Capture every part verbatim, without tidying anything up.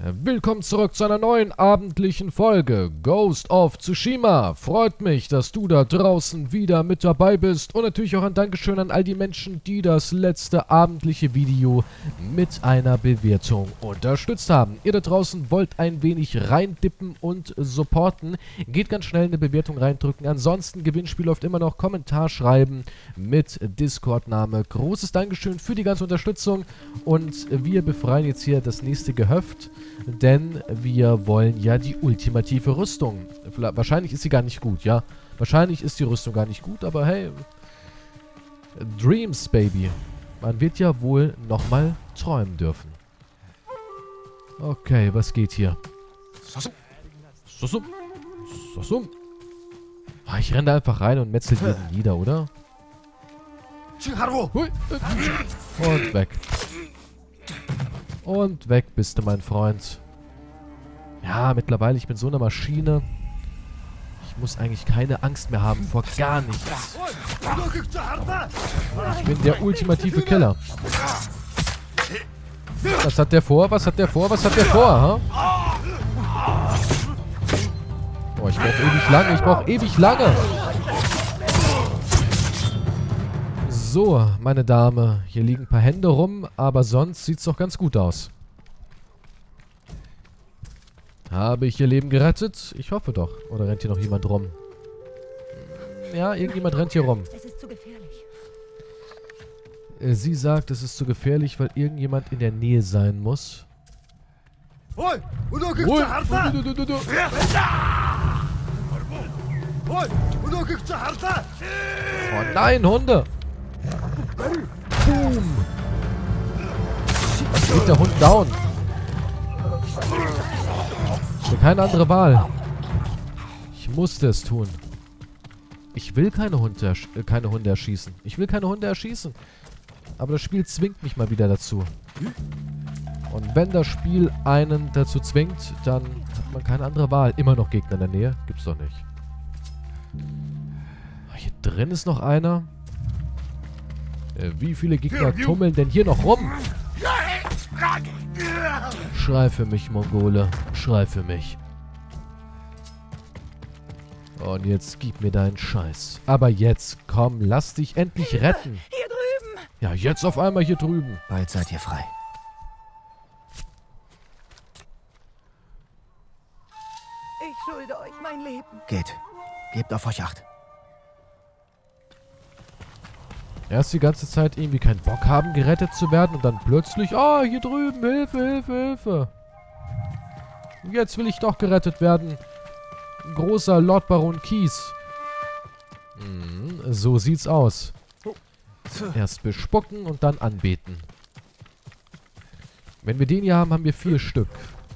Willkommen zurück zu einer neuen abendlichen Folge Ghost of Tsushima. Freut mich, dass du da draußen wieder mit dabei bist. Und natürlich auch ein Dankeschön an all die Menschen, die das letzte abendliche Video mit einer Bewertung unterstützt haben. Ihr da draußen wollt ein wenig reindippen und supporten. Geht ganz schnell eine Bewertung reindrücken. Ansonsten Gewinnspiel läuft immer noch. Kommentar schreiben mit Discord-Name. Großes Dankeschön für die ganze Unterstützung. Und wir befreien jetzt hier das nächste Gehöft. Denn wir wollen ja die ultimative Rüstung. Wahrscheinlich ist sie gar nicht gut, ja. Wahrscheinlich ist die Rüstung gar nicht gut, aber hey. Dreams, Baby. Man wird ja wohl nochmal träumen dürfen. Okay, was geht hier? Sosum. Sosum. Ah, ich renne da einfach rein und metzel jeden nieder, oder? Hui. Und weg. Und weg bist du, mein Freund. Ja, mittlerweile, ich bin so eine Maschine. Ich muss eigentlich keine Angst mehr haben vor gar nichts. Ich bin der ultimative Killer. Was hat der vor? Was hat der vor? Was hat der vor? Ha? Oh, ich brauche ewig lange. Ich brauche ewig lange. So, meine Dame. Hier liegen ein paar Hände rum, aber sonst sieht es doch ganz gut aus. Habe ich ihr Leben gerettet? Ich hoffe doch. Oder rennt hier noch jemand rum? Ja, irgendjemand rennt hier rum. Es ist zu gefährlich. Sie sagt, es ist zu gefährlich, weil irgendjemand in der Nähe sein muss. Ui. Oh nein, Hunde! Boom! Geht der Hund down? Ich habe keine andere Wahl. Ich musste es tun. Ich will keine Hunde, ersch äh, keine Hunde erschießen. Ich will keine Hunde erschießen. Aber das Spiel zwingt mich mal wieder dazu. Und wenn das Spiel einen dazu zwingt, dann hat man keine andere Wahl. Immer noch Gegner in der Nähe? Gibt's doch nicht. Hier drin ist noch einer. Äh, wie viele Gegner tummeln denn hier noch rum? Schrei für mich, Mongole. Schrei für mich. Und jetzt gib mir deinen Scheiß. Aber jetzt, komm, lass dich endlich retten. Hier drüben. Ja, jetzt auf einmal hier drüben. Bald seid ihr frei. Ich schulde euch mein Leben. Geht. Gebt auf euch Acht. Erst die ganze Zeit irgendwie keinen Bock haben, gerettet zu werden und dann plötzlich, ah, oh, hier drüben, Hilfe, Hilfe, Hilfe. Jetzt will ich doch gerettet werden. Großer Lord Baron Kies. Hm, so sieht's aus. Erst bespucken und dann anbeten. Wenn wir den hier haben, haben wir vier Stück.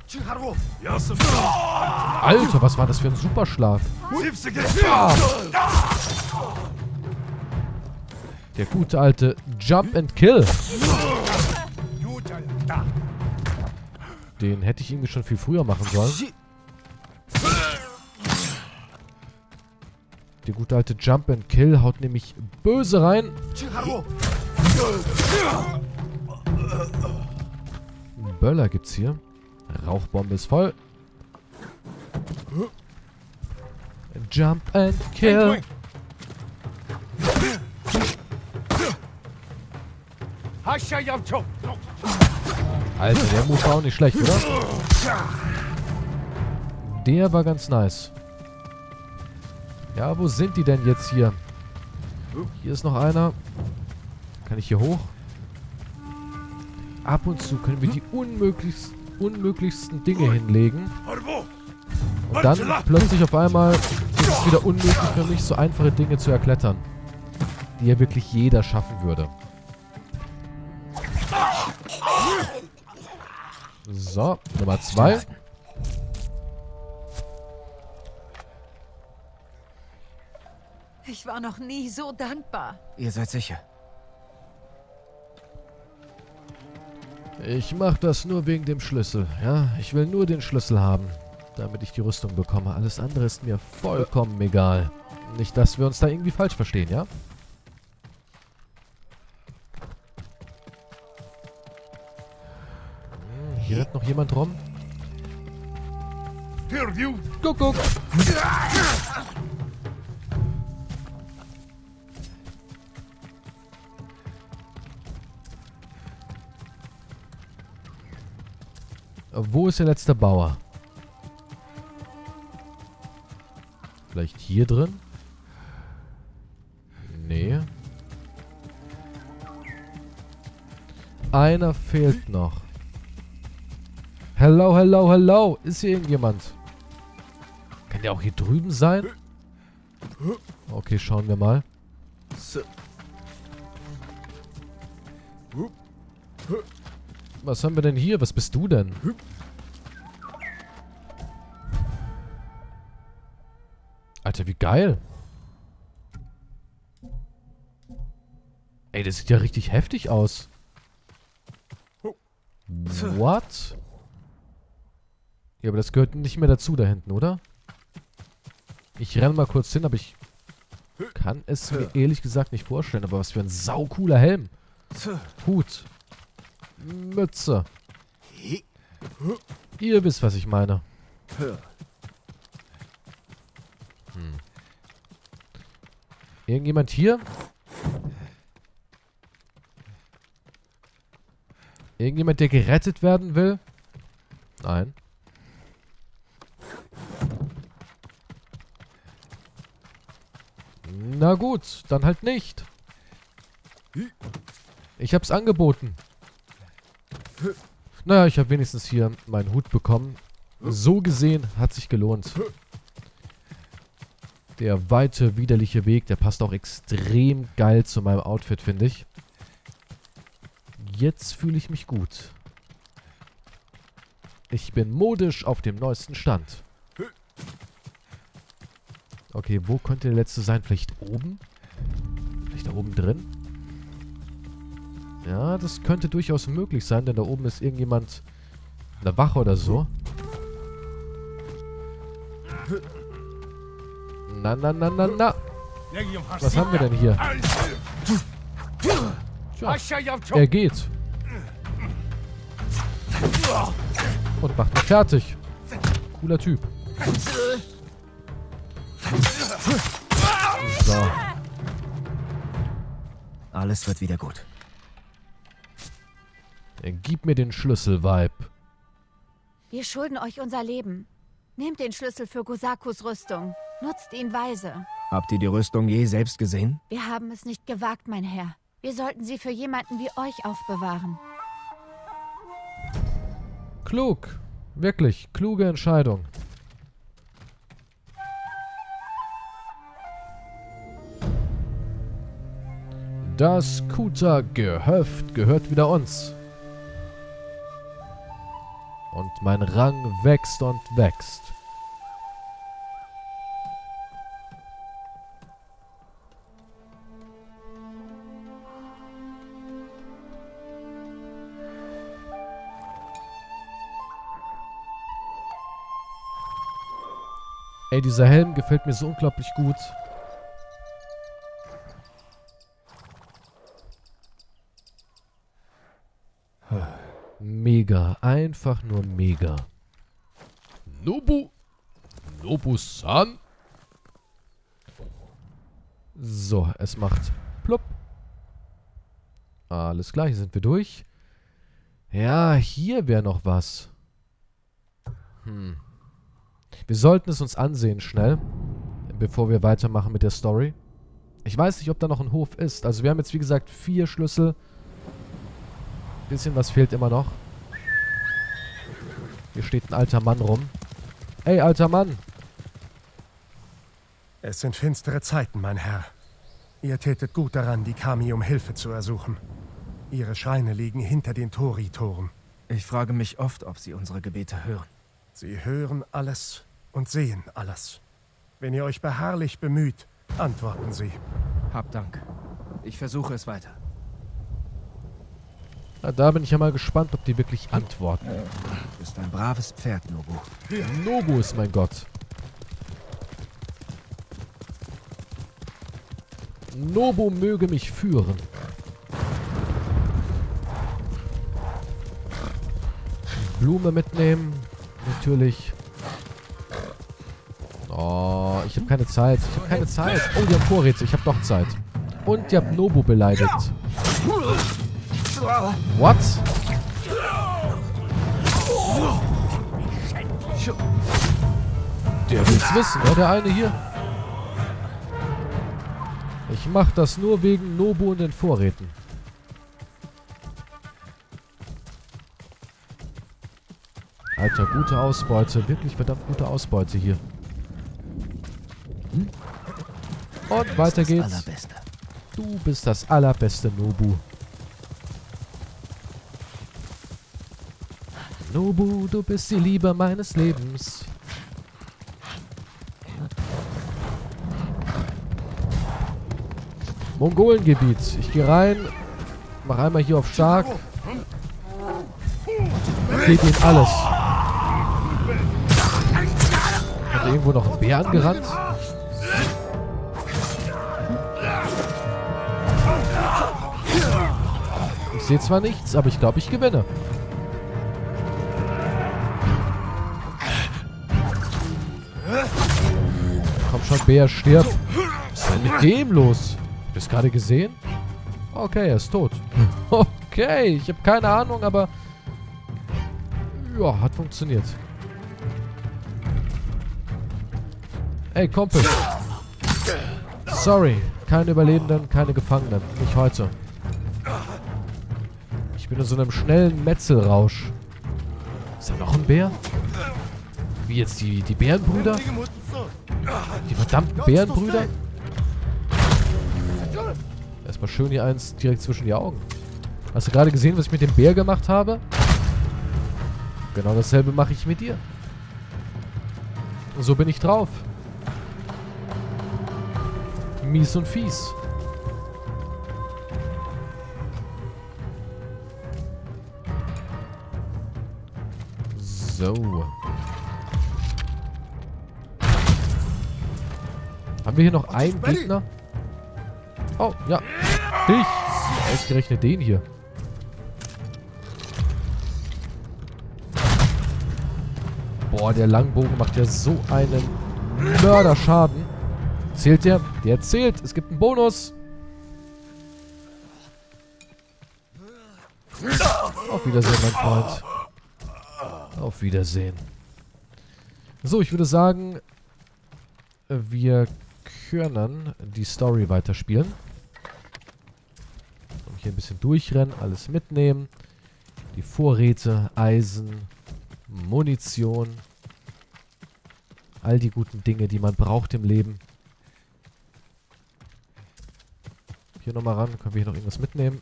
Alter, was war das für ein Superschlag? Ah. Der gute alte Jump and Kill. Den hätte ich irgendwie schon viel früher machen sollen. Der gute alte Jump and Kill haut nämlich böse rein. Böller gibt's hier. Rauchbombe ist voll. Jump and Kill. Alter, der Move war auch nicht schlecht, oder? Der war ganz nice. Ja, wo sind die denn jetzt hier? Hier ist noch einer. Kann ich hier hoch? Ab und zu können wir die unmöglichst, unmöglichsten Dinge hinlegen. Und dann plötzlich auf einmal ist es wieder unmöglich für mich, so einfache Dinge zu erklettern. Die ja wirklich jeder schaffen würde. So, Nummer zwei. Ich war noch nie so dankbar. Ihr seid sicher. Ich mach das nur wegen dem Schlüssel, ja? Ich will nur den Schlüssel haben, damit ich die Rüstung bekomme. Alles andere ist mir vollkommen egal. Nicht, dass wir uns da irgendwie falsch verstehen, ja? Hier rennt noch jemand rum. Guck, guck. Wo ist der letzte Bauer? Vielleicht hier drin? Nee. Einer fehlt noch. Hello, hello, hello. Ist hier irgendjemand? Kann der auch hier drüben sein? Okay, schauen wir mal. Was haben wir denn hier? Was bist du denn? Alter, wie geil. Ey, das sieht ja richtig heftig aus. What? Ja, aber das gehört nicht mehr dazu da hinten, oder? Ich renne mal kurz hin, aber ich kann es mir ehrlich gesagt nicht vorstellen. Aber was für ein saucooler Helm. Hut. Mütze. Ihr wisst, was ich meine. Hm. Irgendjemand hier? Irgendjemand, der gerettet werden will? Nein. Na gut, dann halt nicht. Ich hab's angeboten. Naja, ich habe wenigstens hier meinen Hut bekommen. So gesehen hat sich gelohnt. Der weite, widerliche Weg, der passt auch extrem geil zu meinem Outfit, finde ich. Jetzt fühle ich mich gut. Ich bin modisch auf dem neuesten Stand. Okay, wo könnte der letzte sein? Vielleicht oben? Vielleicht da oben drin? Ja, das könnte durchaus möglich sein, denn da oben ist irgendjemand, eine Wache oder so. Na, na, na, na, na. Was haben wir denn hier? Tja, er geht. Und macht mich fertig. Cooler Typ. So. Alles wird wieder gut. Gib mir den Schlüssel, Weib. Wir schulden euch unser Leben. Nehmt den Schlüssel für Gosakus Rüstung. Nutzt ihn weise. Habt ihr die Rüstung je selbst gesehen? Wir haben es nicht gewagt, mein Herr. Wir sollten sie für jemanden wie euch aufbewahren. Klug. Wirklich, kluge Entscheidung. Das Kuta-Gehöft gehört wieder uns. Und mein Rang wächst und wächst. Ey, dieser Helm gefällt mir so unglaublich gut. Mega. Einfach nur mega. Nobu. Nobu-san. So, es macht plopp. Alles klar, hier sind wir durch. Ja, hier wäre noch was. Hm. Wir sollten es uns ansehen, schnell. Bevor wir weitermachen mit der Story. Ich weiß nicht, ob da noch ein Hof ist. Also wir haben jetzt, wie gesagt, vier Schlüssel. Bisschen was fehlt immer noch. Hier steht ein alter Mann rum. Ey, alter Mann. Es sind finstere Zeiten, mein Herr. Ihr tätet gut daran, die Kami um Hilfe zu ersuchen. Ihre Schreine liegen hinter den Tori-Toren. Ich frage mich oft, ob sie unsere Gebete hören. Sie hören alles und sehen alles. Wenn ihr euch beharrlich bemüht, antworten sie. Hab Dank. Ich versuche es weiter. Na, da bin ich ja mal gespannt, ob die wirklich antworten. Du bist ein braves Pferd, Nobu. Nobu ist mein Gott. Nobu möge mich führen. Blume mitnehmen. Natürlich. Oh, ich habe keine Zeit. Ich habe keine Zeit. Oh, die haben Vorräte. Ich habe doch Zeit. Und die haben Nobu beleidigt. What? Der will's wissen, ne? Der eine hier. Ich mach das nur wegen Nobu und den Vorräten. Alter, gute Ausbeute. Wirklich verdammt gute Ausbeute hier. Hm? Und weiter geht's. Allerbeste. Du bist das allerbeste, Nobu. Nobu, du bist die Liebe meines Lebens. Mongolengebiet. Ich gehe rein. Mach einmal hier auf stark. Geht ihnen alles. Hat da irgendwo noch ein Bär angerannt? Ich sehe zwar nichts, aber ich glaube, ich gewinne. Komm schon, Bär, stirb. Was ist denn mit dem los? Habt ihr es gerade gesehen? Okay, er ist tot. Okay, ich habe keine Ahnung, aber... Ja, hat funktioniert. Ey, Kumpel. Sorry, keine Überlebenden, keine Gefangenen. Nicht heute. Ich bin in so einem schnellen Metzelrausch. Ist da noch ein Bär? Wie jetzt die, die Bärenbrüder? Die verdammten Bärenbrüder? Erstmal schön hier eins direkt zwischen die Augen. Hast du gerade gesehen, was ich mit dem Bär gemacht habe? Genau dasselbe mache ich mit dir. So bin ich drauf. Mies und fies. So. Haben wir hier noch einen Gegner? Oh, ja. Dich. Ausgerechnet den hier. Boah, der Langbogen macht ja so einen Mörderschaden. Zählt der? Der zählt. Es gibt einen Bonus. Auf Wiedersehen, mein Freund. Auf Wiedersehen. So, ich würde sagen, wir können die Story weiterspielen. Und hier ein bisschen durchrennen, alles mitnehmen. Die Vorräte, Eisen, Munition. All die guten Dinge, die man braucht im Leben. Hier nochmal ran. Können wir hier noch irgendwas mitnehmen?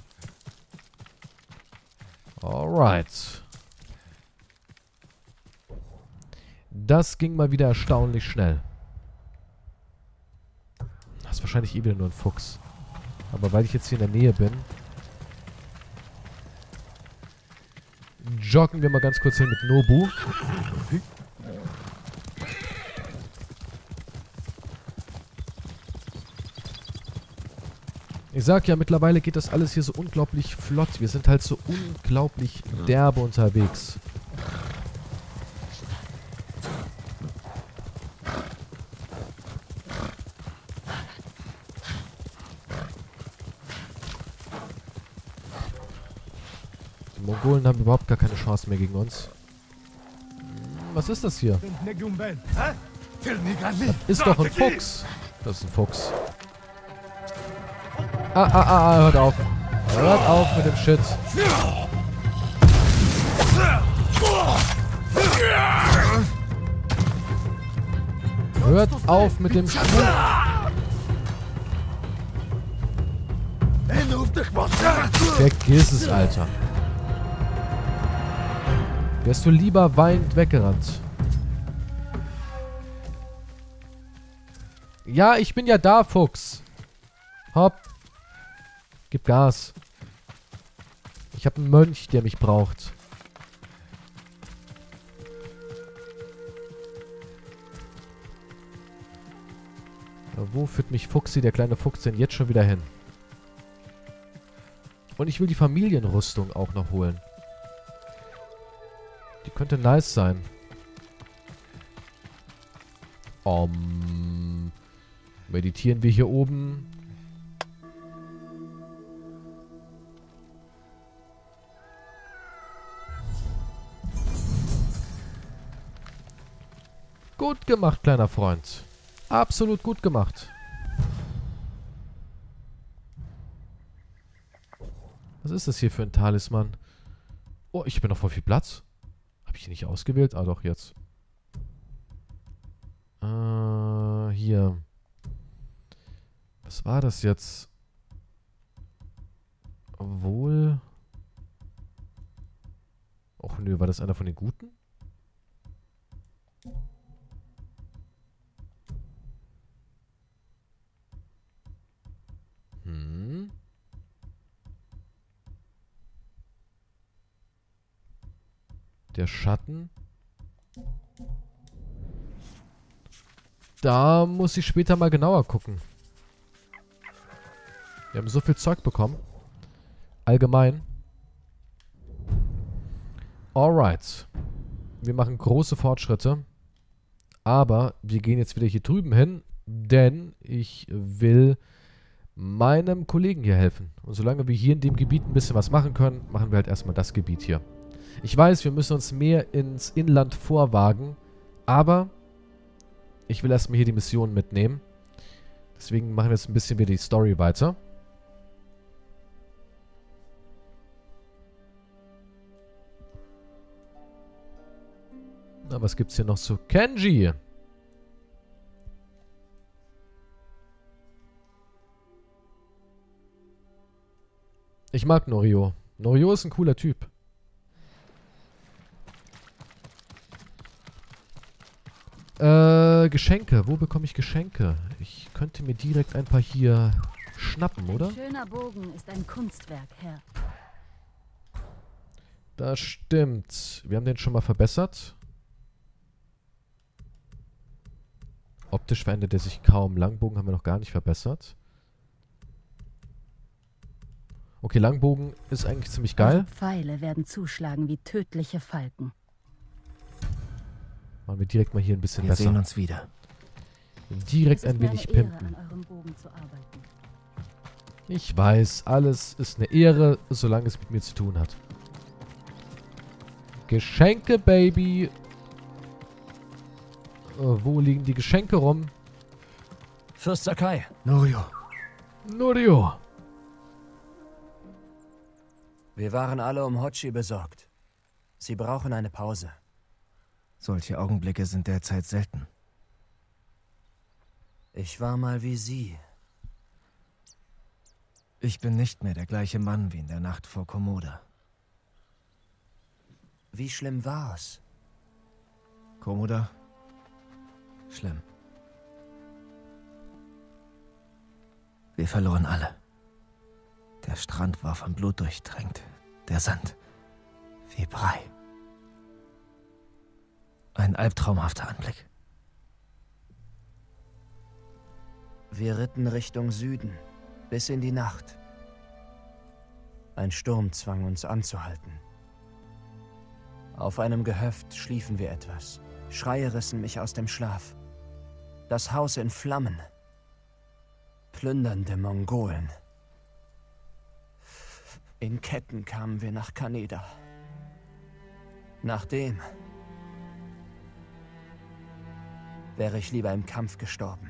Alright. Das ging mal wieder erstaunlich schnell. Das ist wahrscheinlich eh wieder nur ein Fuchs. Aber weil ich jetzt hier in der Nähe bin, joggen wir mal ganz kurz hin mit Nobu. Ich sag ja, mittlerweile geht das alles hier so unglaublich flott. Wir sind halt so unglaublich derbe unterwegs. Die Mongolen haben überhaupt gar keine Chance mehr gegen uns. Was ist das hier? Das ist doch ein Fuchs. Das ist ein Fuchs. Ah, ah, ah, hört auf. Hört auf mit dem Shit. Hört auf mit dem Shit. Vergiss es, Alter. Wärst du lieber weinend weggerannt. Ja, ich bin ja da, Fuchs. Hopp. Gib Gas. Ich habe einen Mönch, der mich braucht. Aber wo führt mich Fuchsi, der kleine Fuchs, denn jetzt schon wieder hin? Und ich will die Familienrüstung auch noch holen. Die könnte nice sein. Um, meditieren wir hier oben. Gut gemacht, kleiner Freund. Absolut gut gemacht. Was ist das hier für ein Talisman? Oh, ich bin noch voll viel Platz. Habe ich die nicht ausgewählt? Ah, doch, jetzt. Äh, hier. Was war das jetzt? Obwohl... Och nö, war das einer von den Guten? Hm. Der Schatten. Da muss ich später mal genauer gucken. Wir haben so viel Zeug bekommen. Allgemein. Alright. Wir machen große Fortschritte. Aber wir gehen jetzt wieder hier drüben hin, denn ich will meinem Kollegen hier helfen. Und solange wir hier in dem Gebiet ein bisschen was machen können, machen wir halt erstmal das Gebiet hier. Ich weiß, wir müssen uns mehr ins Inland vorwagen, aber ich will erstmal hier die Mission mitnehmen. Deswegen machen wir jetzt ein bisschen wieder die Story weiter. Na, was gibt's hier noch zu Kenji? Ich mag Norio. Norio ist ein cooler Typ. Äh, Geschenke. Wo bekomme ich Geschenke? Ich könnte mir direkt ein paar hier schnappen, oder? Ein schöner Bogen ist ein Kunstwerk, Herr. Das stimmt. Wir haben den schon mal verbessert. Optisch verändert er sich kaum. Langbogen haben wir noch gar nicht verbessert. Okay, Langbogen ist eigentlich ziemlich geil. Eure Pfeile werden zuschlagen wie tödliche Falken. Machen wir direkt mal hier ein bisschen Wir besser. sehen uns wieder. Direkt Es ist ein mir wenig eine Ehre, pimpen. an eurem Bogen zu arbeiten. Ich weiß, alles ist eine Ehre, solange es mit mir zu tun hat. Geschenke, Baby. Oh, wo liegen die Geschenke rum? Fürst Sakai. Norio. Norio. Wir waren alle um Hochi besorgt. Sie brauchen eine Pause. Solche Augenblicke sind derzeit selten. Ich war mal wie Sie. Ich bin nicht mehr der gleiche Mann wie in der Nacht vor Komoda. Wie schlimm war's? Komoda? Schlimm. Wir verloren alle. Der Strand war von Blut durchtränkt. Der Sand wie Brei. Ein albtraumhafter Anblick. Wir ritten Richtung Süden, bis in die Nacht. Ein Sturm zwang uns anzuhalten. Auf einem Gehöft schliefen wir etwas. Schreie rissen mich aus dem Schlaf. Das Haus in Flammen. Plündernde Mongolen. In Ketten kamen wir nach Kaneda. Nachdem wäre ich lieber im Kampf gestorben.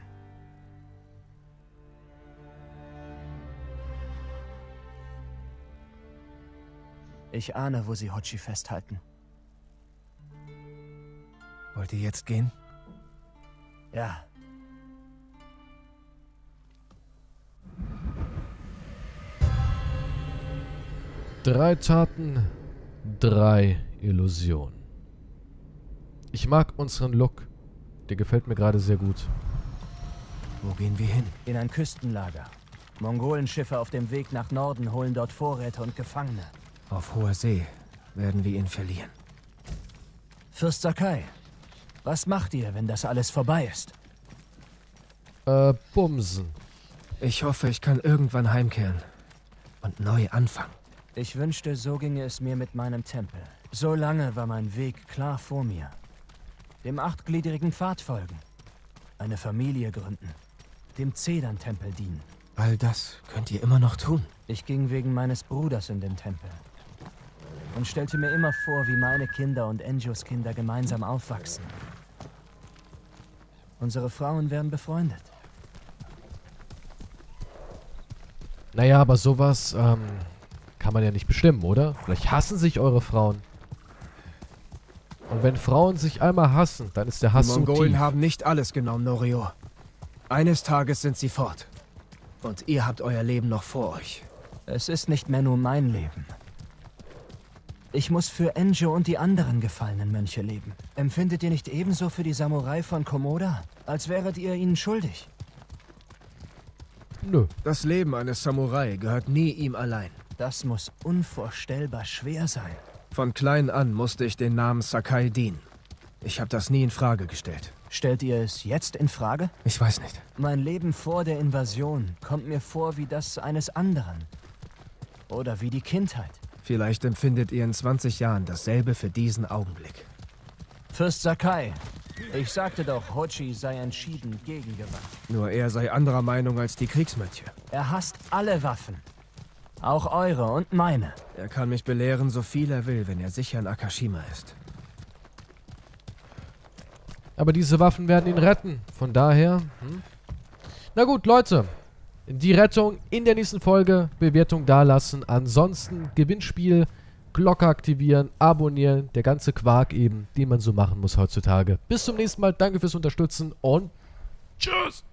Ich ahne, wo sie Hochi festhalten. Wollt ihr jetzt gehen? Ja. Drei Taten, drei Illusionen. Ich mag unseren Look. Der gefällt mir gerade sehr gut. Wo gehen wir hin? In ein Küstenlager. Mongolenschiffe auf dem Weg nach Norden holen dort Vorräte und Gefangene. Auf hoher See werden wir ihn verlieren. Fürst Sakai, was macht ihr, wenn das alles vorbei ist? Äh, Bumsen. Ich hoffe, ich kann irgendwann heimkehren und neu anfangen. Ich wünschte, so ginge es mir mit meinem Tempel. So lange war mein Weg klar vor mir. Dem achtgliedrigen Pfad folgen. eine Familie gründen, dem Zedern-Tempel dienen. All das könnt ihr immer noch tun. Ich ging wegen meines Bruders in den Tempel und stellte mir immer vor, wie meine Kinder und Enjos Kinder gemeinsam aufwachsen. Unsere Frauen werden befreundet. Naja, aber sowas ähm, kann man ja nicht bestimmen, oder? Vielleicht hassen sich eure Frauen. Und wenn Frauen sich einmal hassen, dann ist der Hass Die so Mongolen tief. haben nicht alles genommen, Norio. Eines Tages sind sie fort. Und ihr habt euer Leben noch vor euch. Es ist nicht mehr nur mein Leben. Ich muss für Enjo und die anderen gefallenen Mönche leben. Empfindet ihr nicht ebenso für die Samurai von Komoda? Als wäret ihr ihnen schuldig? Nö. Das Leben eines Samurai gehört nie ihm allein. Das muss unvorstellbar schwer sein. Von klein an musste ich den Namen Sakai dienen. Ich habe das nie in Frage gestellt. Stellt ihr es jetzt in Frage? Ich weiß nicht. Mein Leben vor der Invasion kommt mir vor wie das eines anderen. Oder wie die Kindheit. Vielleicht empfindet ihr in zwanzig Jahren dasselbe für diesen Augenblick. Fürst Sakai, ich sagte doch, Hochi sei entschieden gegengewandt. Nur er sei anderer Meinung als die Kriegsmönche. Er hasst alle Waffen. Auch eure und meine. Er kann mich belehren, so viel er will, wenn er sicher in Akashima ist. Aber diese Waffen werden ihn retten. Von daher... Hm? Na gut, Leute. Die Rettung in der nächsten Folge. Bewertung dalassen. Ansonsten Gewinnspiel, Glocke aktivieren, abonnieren. Der ganze Quark eben, den man so machen muss heutzutage. Bis zum nächsten Mal. Danke fürs Unterstützen und tschüss.